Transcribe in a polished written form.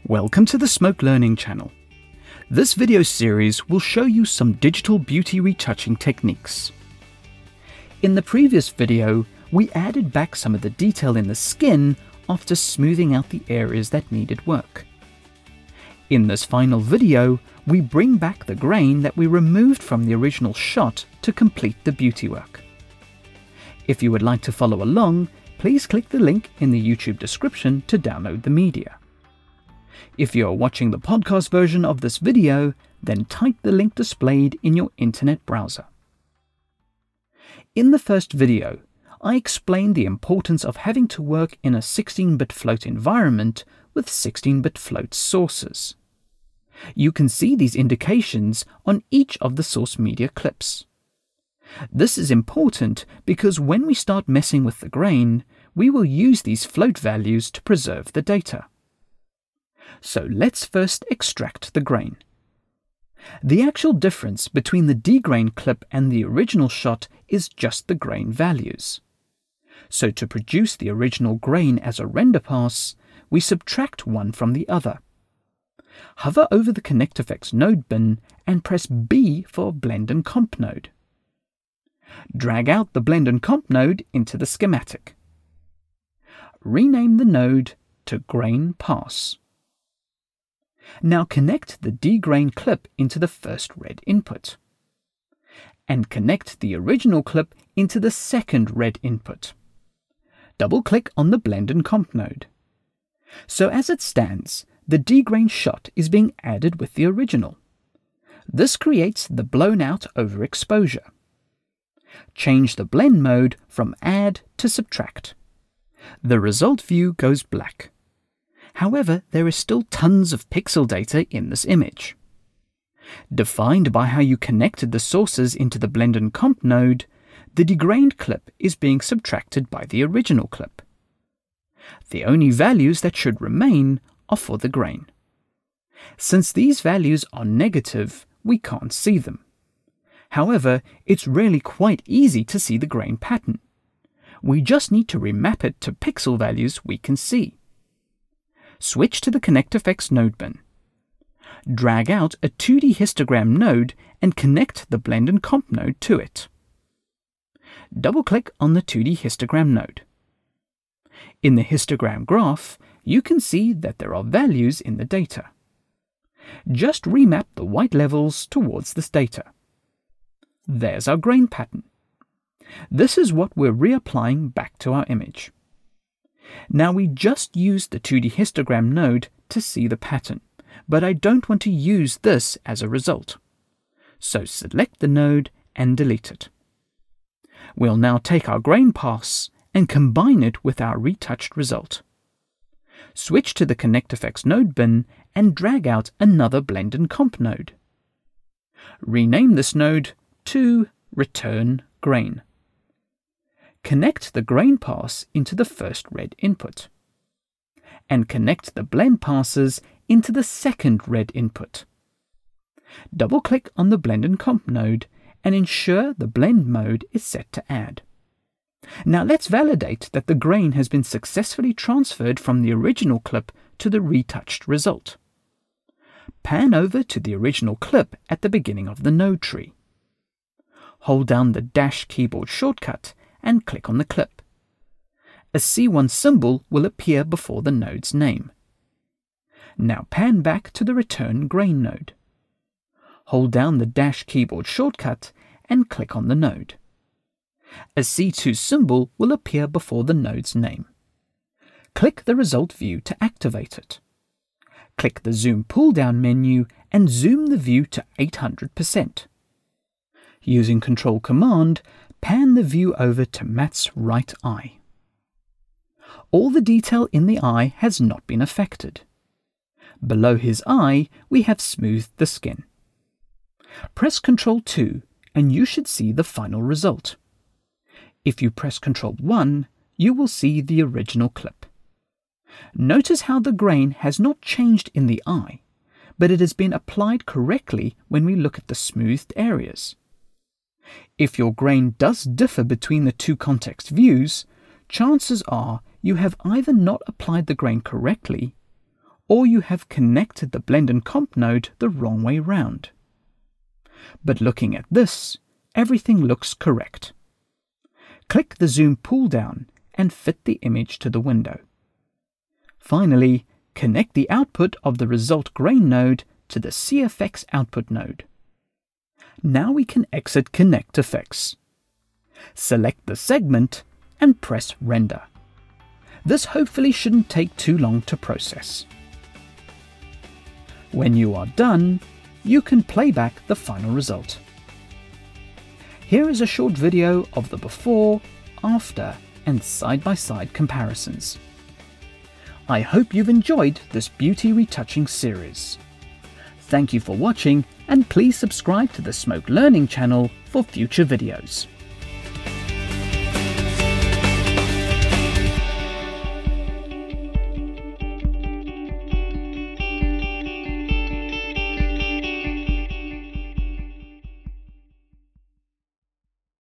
Welcome to the Smoke Learning channel. This video series will show you some digital beauty retouching techniques. In the previous video, we added back some of the detail in the skin after smoothing out the areas that needed work. In this final video, we bring back the grain that we removed from the original shot to complete the beauty work. If you would like to follow along, please click the link in the YouTube description to download the media. If you are watching the podcast version of this video, then type the link displayed in your internet browser. In the first video, I explained the importance of having to work in a 16-bit float environment with 16-bit float sources. You can see these indications on each of the source media clips. This is important because when we start messing with the grain, we will use these float values to preserve the data. So let's first extract the grain. The actual difference between the degrain clip and the original shot is just the grain values. So to produce the original grain as a render pass, we subtract one from the other. Hover over the ConnectFX node bin and press B for Blend and Comp node. Drag out the Blend and Comp node into the schematic. Rename the node to Grain Pass. Now connect the degrain clip into the first red input. And connect the original clip into the second red input. Double-click on the Blend and Comp node. So as it stands, the degrain shot is being added with the original. This creates the blown-out overexposure. Change the blend mode from Add to Subtract. The result view goes black. However, there is still tons of pixel data in this image. Defined by how you connected the sources into the Blend and Comp node, the degrained clip is being subtracted by the original clip. The only values that should remain are for the grain. Since these values are negative, we can't see them. However, it's really quite easy to see the grain pattern. We just need to remap it to pixel values we can see. Switch to the ConnectFX node bin. Drag out a 2D histogram node and connect the Blend and Comp node to it. Double-click on the 2D histogram node. In the histogram graph, you can see that there are values in the data. Just remap the white levels towards this data. There's our grain pattern. This is what we're reapplying back to our image. Now we just used the 2D histogram node to see the pattern, but I don't want to use this as a result. So select the node and delete it. We'll now take our grain pass and combine it with our retouched result. Switch to the ConnectFX node bin and drag out another Blend and Comp node. Rename this node to Return Grain. Connect the grain pass into the first red input. And connect the blend passes into the second red input. Double-click on the Blend and Comp node and ensure the blend mode is set to Add. Now let's validate that the grain has been successfully transferred from the original clip to the retouched result. Pan over to the original clip at the beginning of the node tree. Hold down the Dash keyboard shortcut and click on the clip. A C1 symbol will appear before the node's name. Now pan back to the Return Grain node. Hold down the Dash keyboard shortcut and click on the node. A C2 symbol will appear before the node's name. Click the result view to activate it. Click the Zoom pull-down menu and zoom the view to 800%. Using Control-Command, pan the view over to Matt's right eye. All the detail in the eye has not been affected. Below his eye, we have smoothed the skin. Press Ctrl 2 and you should see the final result. If you press Ctrl 1, you will see the original clip. Notice how the grain has not changed in the eye, but it has been applied correctly when we look at the smoothed areas. If your grain does differ between the two context views, chances are you have either not applied the grain correctly or you have connected the Blend and Comp node the wrong way round. But looking at this, everything looks correct. Click the Zoom pull-down and fit the image to the window. Finally, connect the output of the Result Grain node to the CFX output node. Now we can exit Connect Effects. Select the segment and press Render. This hopefully shouldn't take too long to process. When you are done, you can play back the final result. Here is a short video of the before, after, and side-by-side comparisons. I hope you've enjoyed this beauty retouching series. Thank you for watching, and please subscribe to the Smoke Learning channel for future videos.